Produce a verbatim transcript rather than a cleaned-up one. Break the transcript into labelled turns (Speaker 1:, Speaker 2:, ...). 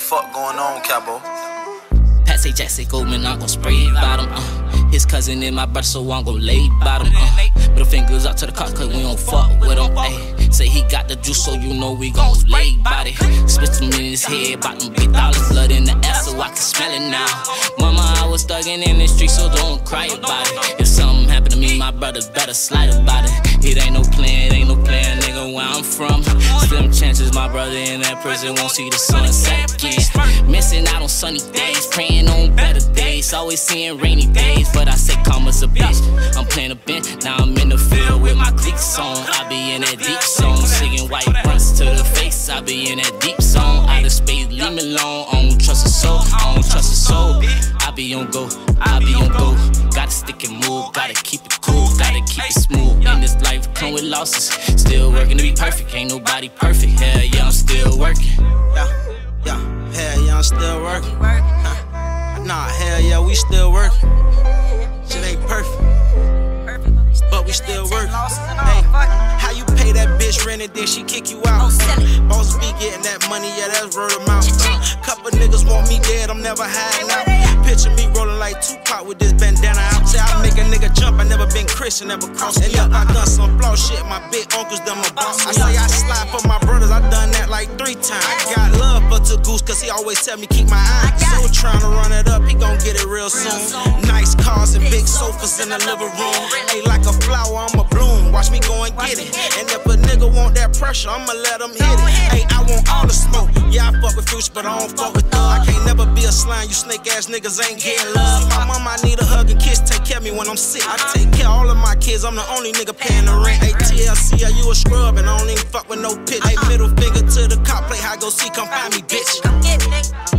Speaker 1: fuck going on, Cabo?
Speaker 2: Pat say Jack say Goldman, I'm gon' spray bottom. Uh. His cousin is my brother, so I'm gon' lay bottom. Uh. Middle fingers out to the cops, cause we don't fuck with him. Ay. Say he got the juice, so you know we gon' lay body. Spit some in his head, bout them big dollars, blood in the air, so I can smell it now. Mama, I was thuggin' in the street, so don't cry about it. If something happened to me, my brothers better slide about it. It ain't no plan, it ain't no plan, nigga, where I'm from. Slim chances my brother in that prison won't see the sunset again. Missing out on sunny days, praying on better days, always seeing rainy days, but I say karma's a bitch. I'm playing a bench, now I'm in the field with my cleats on. I be in that deep zone, singing white runs to the face. I be in that deep zone, out of space, leave me alone. I don't trust a soul, I don't trust a soul. I be on go, I be on go. Gotta stick and move, gotta keep it cool, gotta keep it smooth. In this life, come with losses. Still working to be perfect, ain't nobody perfect. Hell yeah, I'm still working.
Speaker 3: Yeah, yeah, hell yeah, I'm still working. Huh. Nah, hell yeah, we still working. Shit ain't perfect, but we still working. Hey, how you pay that bitch rent and then she kick you out? Boss be getting that money, yeah, that's word of mouth. Couple niggas want me dead, I'm never hiding out. Picture me rolling like Tupac with this bandana out. Say I make a nigga jump, I never been Christian, never crossed. And yeah, I done some flaw shit, my big uncles done my boss. I say I slide for my brothers, I done that like three times. I got love for Tagoose, cause he always tell me keep my eye. So trying to run it up, he gon' get it real soon. Nice cars and big sofas in the living room. Hey, like a flower, I'm a bloom, watch me go and get it. And if a nigga want that pressure, I'ma let him hit it. Hey, I want all the smoke, yeah, I fuck with Future, but I don't fuck with thug. I can't never be a slime, you snake ass niggas ain't getting love. My mama, I need a hug and kiss, take care of me when I'm sick. I take care of all of my kids, I'm the only nigga paying the rent. Hey, T L C, are you a scrub? And I don't even fuck with no pitch. Hey, middle finger to the cop, play high, go see, come find me, bitch.